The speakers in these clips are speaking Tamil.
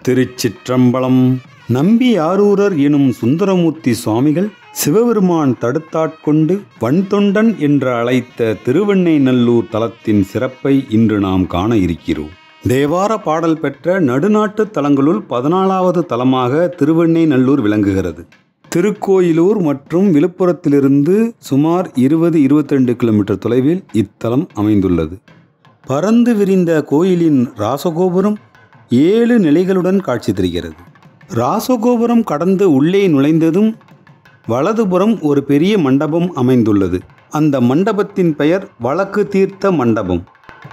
திருச்சிற்றம்பலம். நம்பியாரூரர் எனும் சுந்தரமூர்த்தி சுவாமிகள் சிவபெருமான் தடுத்தாட்கொண்டு வன்தொண்டன் என்று அழைத்த திருவெண்ணைநல்லூர் தலத்தின் சிறப்பை இன்று நாம் காண இருக்கிறோம். தேவார பாடல் பெற்ற நடுநாட்டு தலங்களுள் 14வது தலமாக திருவெண்ணைநல்லூர் விளங்குகிறது. திருக்கோயிலூர் மற்றும் விழுப்புரத்திலிருந்து சுமார் 20-22 கிலோமீட்டர் தொலைவில் இத்தலம் அமைந்துள்ளது. பரந்து விரிந்த கோயிலின் ராசகோபுரம் 7 நிலைகளுடன் காட்சி தருகிறது. ராசகோபுரம் கடந்து உள்ளே நுழைந்ததும் வலதுபுறம் ஒரு பெரிய மண்டபம் அமைந்துள்ளது. அந்த மண்டபத்தின் பெயர் வழக்கு தீர்த்த மண்டபம்.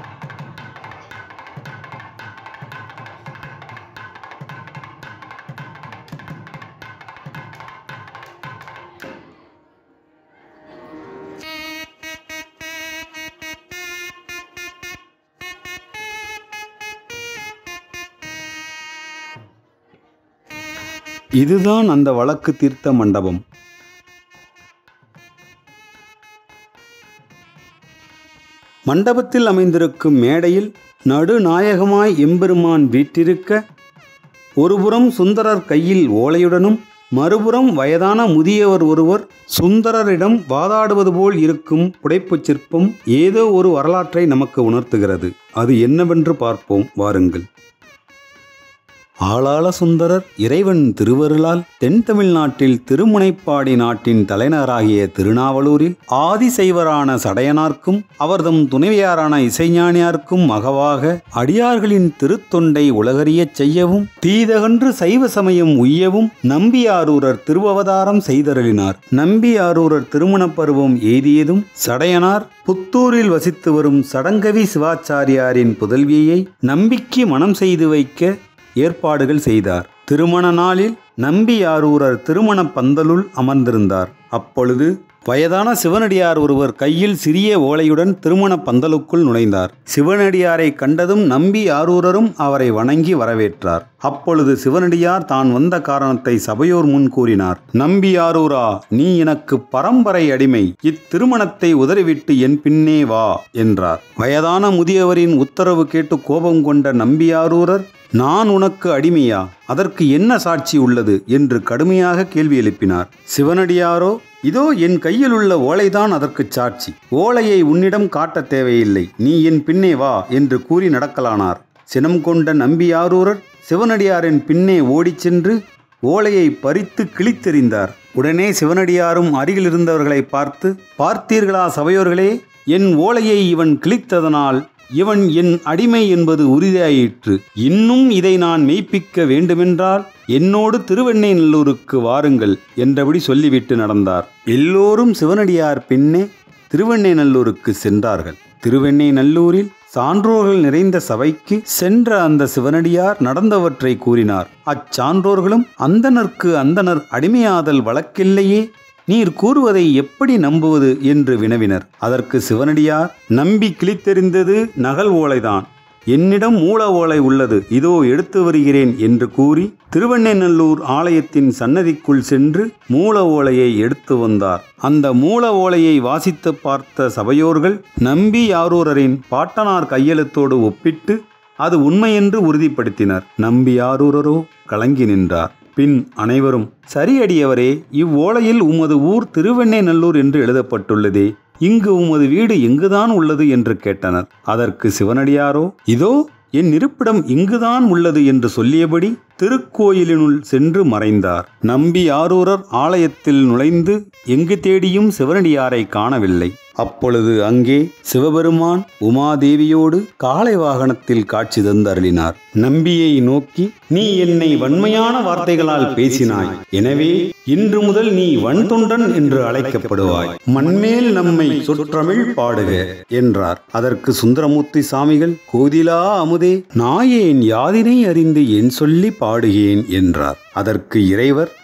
இதுதான் அந்த வழக்கு தீர்த்த மண்டபம். மண்டபத்தில் அமைந்திருக்கும் மேடையில் நடுநாயகமாய் எம்பெருமான் வீற்றிருக்க, ஒருபுறம் சுந்தரர் கையில் ஓலையுடனும் மறுபுறம் வயதான முதியவர் ஒருவர் சுந்தரரிடம் வாதாடுவது போல் இருக்கும் புடைப்புச் சிற்பம் ஏதோ ஒரு வரலாற்றை நமக்கு உணர்த்துகிறது. அது என்னவென்று பார்ப்போம் வாருங்கள். ஆளாள சுந்தரர் இறைவன் திருவருளால் தென் தமிழ்நாட்டில் திருமுனைப்பாடி நாட்டின் தலைநகராகிய திருநாவலூரில் ஆதிசைவரான சடையனார்க்கும் அவர்தம் துணைவியாரான இசைஞானியார்க்கும் மகவாக அடியார்களின் திருத்தொண்டை உலகறியச் செய்யவும் தீதகன்று சைவ சமயம் உய்யவும் நம்பியாரூரர் திருவவதாரம் செய்தருளினார். நம்பியாரூரர் திருமணப் பருவம் எய்தியதும் சடையனார் புத்தூரில் வசித்து வரும் சடங்கவி சிவாச்சாரியாரின் புதல்வியை நம்பிக்கு மணம் செய்து வைக்க ஏற்பாடுகள் செய்தார். திருமண நாளில் நம்பியாரூரர் திருமண பந்தலுள் அமர்ந்திருந்தார். அப்பொழுது வயதான சிவனடியார் ஒருவர் கையில் சிறிய ஓலையுடன் திருமண பந்தலுக்குள் நுழைந்தார். சிவனடியாரை கண்டதும் நம்பியாரூரரும் அவரை வணங்கி வரவேற்றார். அப்பொழுது சிவனடியார் தான் வந்த காரணத்தை சபையோர் முன் கூறினார். நம்பியாரூரா, நீ எனக்கு பரம்பரை அடிமை. இத்திருமணத்தை உதறிவிட்டு என் பின்னே வா என்றார். வயதான முதியவரின் உத்தரவு கேட்டு கோபம் கொண்ட நம்பியாரூரர், நான் உனக்கு அடிமையா? அதற்கு என்ன சாட்சி உள்ளது என்று கடுமையாக கேள்வி எழுப்பினார். சிவனடியாரோ, இதோ என் கையில் உள்ள ஓலைதான் அதற்கு சாட்சி. ஓலையை உன்னிடம் காட்ட தேவையில்லை, நீ என் பின்னே வா என்று கூறி நடக்கலானார். சினம் கொண்ட நம்பியாரூரர் சிவனடியாரின் பின்னே ஓடிச் சென்று ஓலையை பறித்து கிழித்தெறிந்தார். உடனே சிவனடியாரும் அருகில் இருந்தவர்களை பார்த்து, பார்த்தீர்களா சபையோர்களே, என் ஓலையை இவன் கிழித்ததனால் இவன் என் அடிமை என்பது உறுதியாயிற்று. இன்னும் இதை நான் மெய்ப்பிக்க வேண்டுமென்றால் என்னோடு திருவெண்ணைநல்லூருக்கு வாருங்கள் என்றபடி சொல்லிவிட்டு நடந்தார். எல்லோரும் சிவனடியார் பின்னே திருவெண்ணைநல்லூருக்கு சென்றார்கள். திருவெண்ணைநல்லூரில் சான்றோர்கள் நிறைந்த சபைக்கு சென்ற அந்த சிவனடியார் நடந்தவற்றை கூறினார். அச்சான்றோர்களும், அந்தணர்க்கு அந்தணர் அடிமையாதல் வழக்கில்லையே, நீர் கூறுவதை எப்படி நம்புவது என்று வினவினர். அதற்கு சிவனடியார், நம்பி கிழித்தெறிந்தது நகல் ஓலைதான், என்னிடம் மூல ஓலை உள்ளது, இதோ எடுத்து வருகிறேன் என்று கூறி திருவெண்ணைநல்லூர் ஆலயத்தின் சன்னதிக்குள் சென்று மூல ஓலையை எடுத்து வந்தார். அந்த மூல ஓலையை வாசித்து பார்த்த சபையோர்கள் நம்பியாரூரரின் பாட்டனார் கையெழுத்தோடு ஒப்பிட்டு அது உண்மையென்று உறுதிப்படுத்தினர். நம்பியாரூரரோ கலங்கி நின்றார். பின் அனைவரும், சரியடியவரே, இவ்வோலையில் உமது ஊர் திருவெண்ணைநல்லூர் என்று எழுதப்பட்டுள்ளதே, இங்கு உமது வீடு எங்குதான் உள்ளது என்று கேட்டனர். அதற்கு சிவனடியாரோ, இதோ என் இருப்பிடம் இங்குதான் உள்ளது என்று சொல்லியபடி திருக்கோயிலினுள் சென்று மறைந்தார். நம்பியாரூரர் ஆலயத்தில் நுழைந்து எங்கு தேடியும் சிவனடியாரை காணவில்லை. அப்பொழுது அங்கே சிவபெருமான் உமாதேவியோடு காளை வாகனத்தில் காட்சி தந்தருளினார். நம்பியை நோக்கி, நீ என்னை வன்மையான வார்த்தைகளால் பேசினாய், எனவே இன்று முதல் நீ வன்தொண்டன் என்று அழைக்கப்படுவாய். மண்மேல் நம்மை சொற்றமிழ் பாடுக என்றார். அதற்கு சுந்தரமூர்த்தி சாமிகள், கோதிலா அமுதே, நாயேன் யாதினை அறிந்து என் சொல்லி பாடுகேன் என்றார். அதற்கு இறைவர்,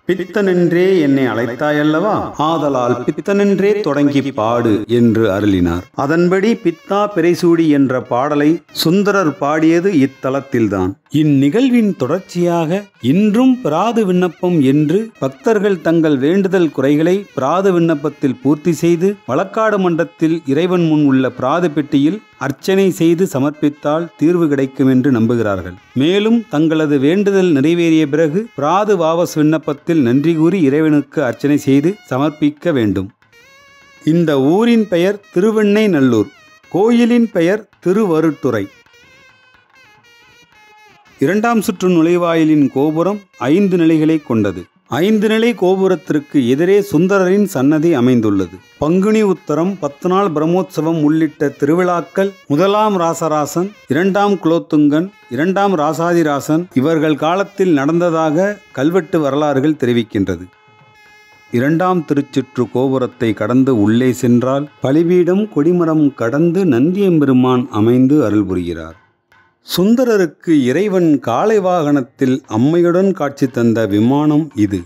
பித்தனென்றே என்னை அழைத்தாயல்லவா, ஆதலால் பித்தனென்றே தொடங்கி பாடு என்று அருளினார். அதன்படி பித்தா பிறைசூடி என்ற பாடலை சுந்தரர் பாடியது இத்தலத்தில்தான். இந்நிகழ்வின் தொடர்ச்சியாக இன்றும் பிராது விண்ணப்பம் என்று பக்தர்கள் தங்கள் வேண்டுதல் குறைகளை பிராது விண்ணப்பத்தில் பூர்த்தி செய்து வழக்காடு மன்றத்தில் இறைவன் முன் உள்ள பிராது பெட்டியில் அர்ச்சனை செய்து சமர்ப்பித்தால் தீர்வு கிடைக்கும் என்று நம்புகிறார்கள். மேலும் தங்களது வேண்டுதல் நிறைவேறிய பிறகு பிராது வாபஸ் விண்ணப்பத்தில் நன்றி கூறி இறைவனுக்கு அர்ச்சனை செய்து சமர்ப்பிக்க வேண்டும். இந்த ஊரின் பெயர் திருவெண்ணெய்நல்லூர். கோயிலின் பெயர் திருவருட்டுறை. இரண்டாம் சுற்று நுழைவாயிலின் கோபுரம் 5 நிலைகளை கொண்டது. 5 நிலை கோபுரத்திற்கு எதிரே சுந்தரரின் சன்னதி அமைந்துள்ளது. பங்குனி உத்தரம், 10 நாள் பிரம்மோற்சவம் உள்ளிட்ட திருவிழாக்கள் 1ஆம் ராசராசன், 2ஆம் குலோத்துங்கன், 2ஆம் ராசாதிராசன் இவர்கள் காலத்தில் நடந்ததாக கல்வெட்டு வரலாறுகள் தெரிவிக்கின்றது. 2ஆம் திருச்சுற்று கோபுரத்தை கடந்து உள்ளே சென்றால் பலிபீடம், கொடிமரம் கடந்து நந்தியம்பெருமான் அமைந்து அருள் புரிகிறார். சுந்தரருக்கு இறைவன் காளை வாகனத்தில் அம்மையுடன் காட்சி தந்த விமானம் இது.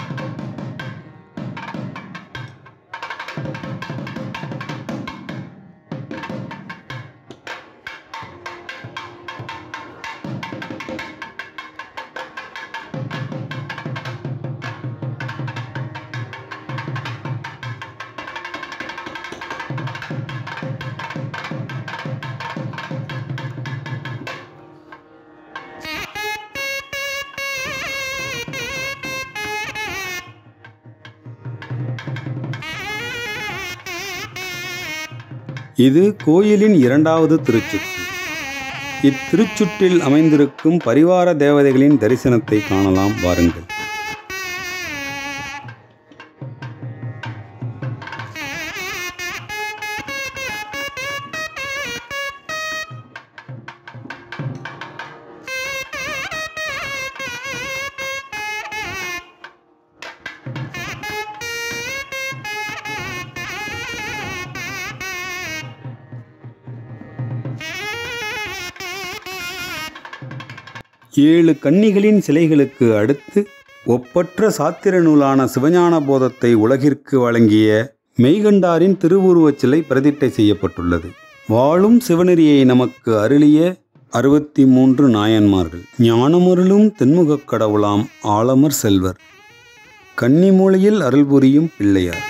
இது கோயிலின் 2வது திருச்சுற்று. இத்திருச்சுற்றில் அமைந்திருக்கும் பரிவார தேவதைகளின் தரிசனத்தை காணலாம், வாருங்கள். ஏழு கன்னிகளின் சிலைகளுக்கு அடுத்து ஒப்பற்ற சாத்திர நூலான சிவஞான போதத்தை உலகிற்கு வழங்கிய மெய்கண்டாரின் திருவுருவச் சிலை பிரதிட்டை செய்யப்பட்டுள்ளது. வாழும் சிவநெறியை நமக்கு அருளிய 63 நாயன்மார்கள். ஞானமருளும் தென்முகக் கடவுளாம் ஆலமர் செல்வர். கன்னிமூலையில் அருள் புரியும் பிள்ளையார்.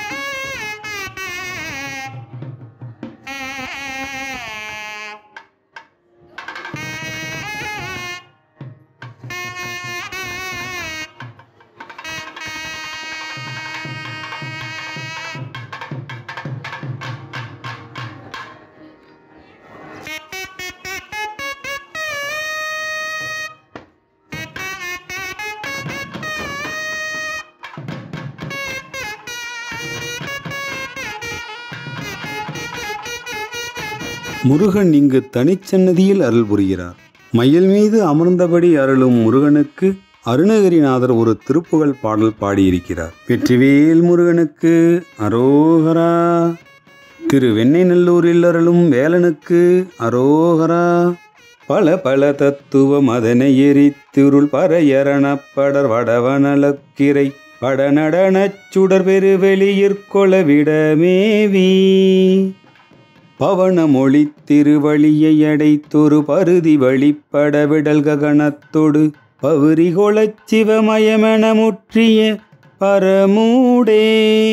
முருகன் இங்கு தனிச்சன்னதியில் அருள் புரிகிறார். மயில் மீது அமர்ந்தபடி அருளும் முருகனுக்கு அருணகிரிநாதர் ஒரு திருப்புகழ் பாடல் பாடியிருக்கிறார். வெற்றிவேல் முருகனுக்கு அரோகரா. திருவெண்ணெய்நல்லூரில் அருளும் வேலனுக்கு அரோகரா. பல பல தத்துவம் அதனை எரித்திருள் பறையரணப்படர் வடவனலக்கிரை படநடனச் சுடர் பெருவெளியிற்கொள விடமேவி பவனமொழி திருவழியை அடைத்தொரு பருதி வழிப்பட விடல் ககனத்தொடு பவுரிகொளச் சிவமயமென முற்றிய பரமூடே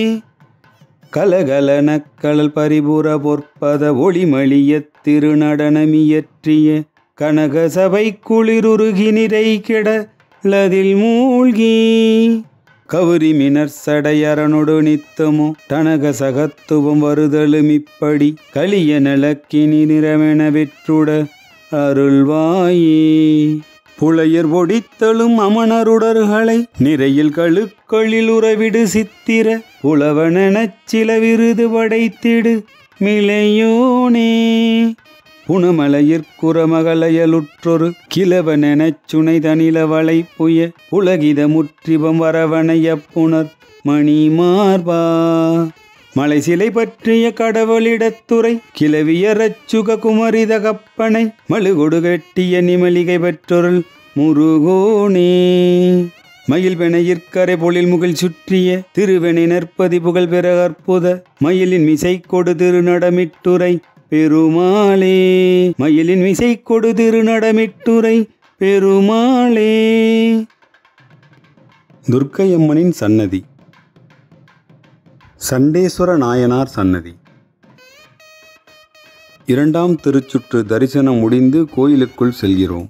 கலகலனக்கடல் பரிபுற பொற்பத ஒளிமளிய திருநடனமியற்றிய கனக சபை குளிருருகி நிறை கிடலதில் மூழ்கி கவுரி மினர் சடையரனொடு நித்தமோ தனக சகத்துவம் வருதலுமிப்படி கலிய நலக்கினி நிறமென வெற்றுட அருள்வாயே புலையர் பொடித்தலும் அமணருடர்களை நிறையில் கழுக்களில் உறவிடு சித்திர புலவனெனச் சில விருது படைத்திடு மிளையோனே புனமலையிற்குறமகலையலுற்றொரு கிழவனெனச் சுனை தனிலவளை புய உலகித முற்றிபம் வரவனைய புனர் மணிமார்பா மலை சிலை பற்றிய கடவுளிடத்துறை கிளவியரச்சுக குமரித கப்பனை மழுகொடு கட்டிய நிமலிகை பெற்றொருள் முருகோனே மயில் வெணையிற்கரை பொழில் முகில் சுற்றிய திருவெணி நற்பதி புகழ் பெற அற்புத மயிலின் மிசை கொடு திருநடமிட்டுரை பெருமாளே. மயிலின் மிசை கொடு திருநடமிட்டுரை பெருமாளே. துர்க்கையம்மனின் சன்னதி. சண்டேஸ்வர நாயனார் சன்னதி. இரண்டாம் திருச்சுற்று தரிசனம் முடிந்து கோயிலுக்குள் செல்கிறோம்.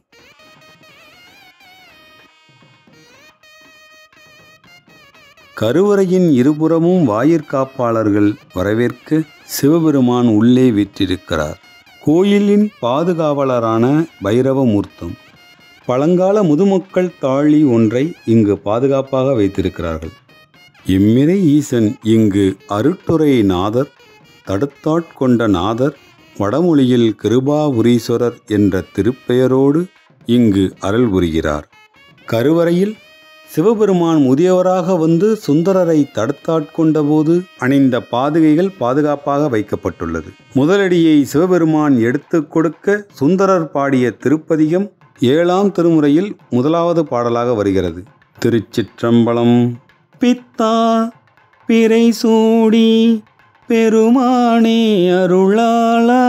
கருவறையின் இருபுறமும் வாயிற்காப்பாளர்கள் வரவேற்க சிவபெருமான் உள்ளே வீற்றிருக்கிறார். கோயிலின் பாதுகாவலரான பைரவமூர்த்தம். பழங்கால முதுமக்கள் தாழி ஒன்றை இங்கு பாதுகாப்பாக வைத்திருக்கிறார்கள். இம்மிறை ஈசன் இங்கு அருட்டுரை நாதர், தடுத்தாட்கொண்ட நாதர், வடமொழியில் கிருபாபுரீஸ்வரர் என்ற திருப்பெயரோடு இங்கு அருள் புரிகிறார். கருவறையில் சிவபெருமான் முதியவராக வந்து சுந்தரரை தடுத்தாட்கொண்டபோது அணிந்த பாதுகைகள் பாதுகாப்பாக வைக்கப்பட்டுள்ளது. முதலடியை சிவபெருமான் எடுத்து கொடுக்க சுந்தரர் பாடிய திருப்பதிகம் 7ஆம் திருமுறையில் 1வது பாடலாக வருகிறது. திருச்சிற்றம்பலம். பித்தா பிறை சூடி பெருமானே அருளாளா,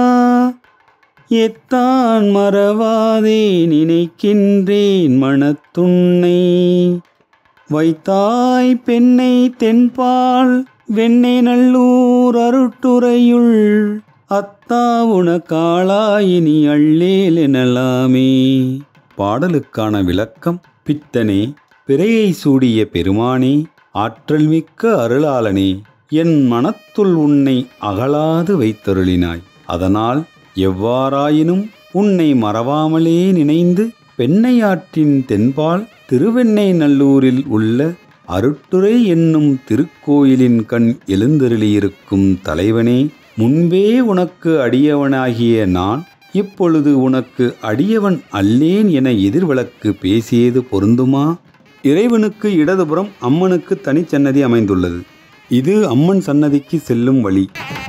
எத்தான் மறவாதே நினைக்கின்றேன் மனத்துன்னை, வைத்தாய் பெண்ணை தென்பால் வெண்ணை நல்லூர் அருட்டுரையுள், அத்தா உனக்காளாயினி அள்ளேல் எனலாமே. பாடலுக்கான விளக்கம். பித்தனே, பிறையை சூடிய பெருமானே, ஆற்றல் மிக்க அருளாளனே, என் மனத்துள் உன்னை அகலாது வைத்தருளினாய். அதனால் எவ்வாறாயினும் உன்னை மறவாமலே நினைந்து பெண்ணையாற்றின் தென்பால் திருவெண்ணை நல்லூரில் உள்ள அருட்டுரை என்னும் திருக்கோயிலின் கண் எழுந்தருளியிருக்கும் தலைவனே, முன்பே உனக்கு அடியவனாகிய நான் இப்பொழுது உனக்கு அடியவன் அல்லேன் என எதிர்விளக்கு பேசியது பொருந்துமா? இறைவனுக்கு இடதுபுறம் அம்மனுக்கு தனிச்சன்னதி அமைந்துள்ளது. இது அம்மன் சன்னதிக்கு செல்லும் வழி.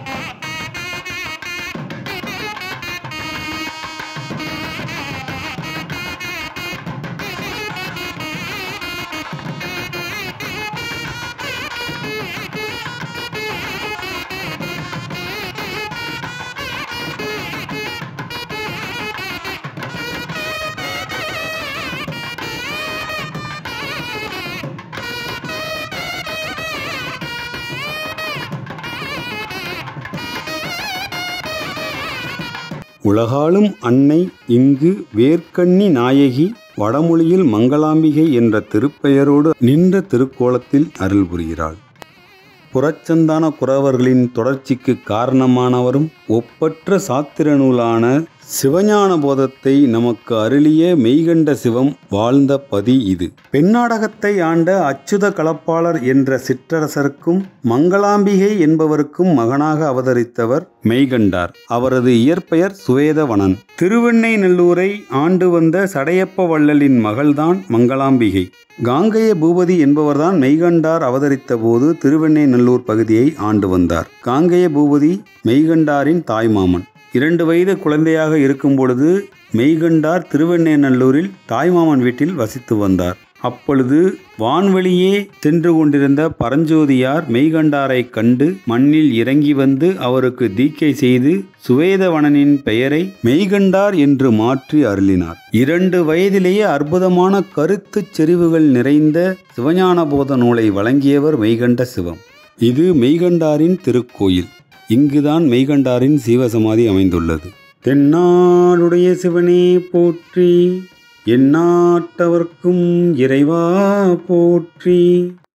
உலகாளும் அன்னை இங்கு வேர்க்கண்ணி நாயகி, வடமொழியில் மங்களாம்பிகை என்ற திருப்பெயரோடு நின்ற திருக்கோலத்தில் அருள் புரிகிறாள். புறச்சந்தான குறவர்களின் தொடர்ச்சிக்கு காரணமானவரும் ஒப்பற்ற சாத்திர நூலான சிவஞான போதத்தை நமக்கு அருளிய மெய்கண்ட சிவம் வாழ்ந்த பதி இது. பெண்ணாடகத்தை ஆண்ட அச்சுத கலப்பாளர் என்ற சிற்றரசருக்கும் மங்களாம்பிகை என்பவருக்கும் மகனாக அவதரித்தவர் மெய்கண்டார். அவரது இயற்பெயர் சுவேதவனன். திருவெண்ணை நல்லூரை ஆண்டு வந்த சடையப்ப வள்ளலின் மகள்தான் மங்களாம்பிகை. காங்கேய பூபதி என்பவர்தான் மெய்கண்டார் அவதரித்த போது திருவெண்ணை நல்லூர் பகுதியை ஆண்டு வந்தார். காங்கேய பூபதி மெய்கண்டாரின் தாய்மாமன். 2 வயது குழந்தையாக இருக்கும் பொழுது மெய்கண்டார் திருவெண்ணை நல்லூரில் தாய்மாமன் வீட்டில் வசித்து வந்தார். அப்பொழுது வான்வெளியே சென்று கொண்டிருந்த பரஞ்சோதியார் மெய்கண்டாரை கண்டு மண்ணில் இறங்கி வந்து அவருக்கு தீக்கை செய்து சுவேதவனனின் பெயரை மெய்கண்டார் என்று மாற்றி அருளினார். 2 வயதிலேயே அற்புதமான கருத்துச் செறிவுகள் நிறைந்த சிவஞான போத நூலை வழங்கியவர் மெய்கண்ட சிவம். இது மெய்கண்டாரின் திருக்கோயில். இங்குதான் மெய்கண்டாரின் சீவசமாதி அமைந்துள்ளது. தென்னாடுடைய சிவனே போற்றி, எந்நாட்டவர்க்கும் இறைவா போற்றி.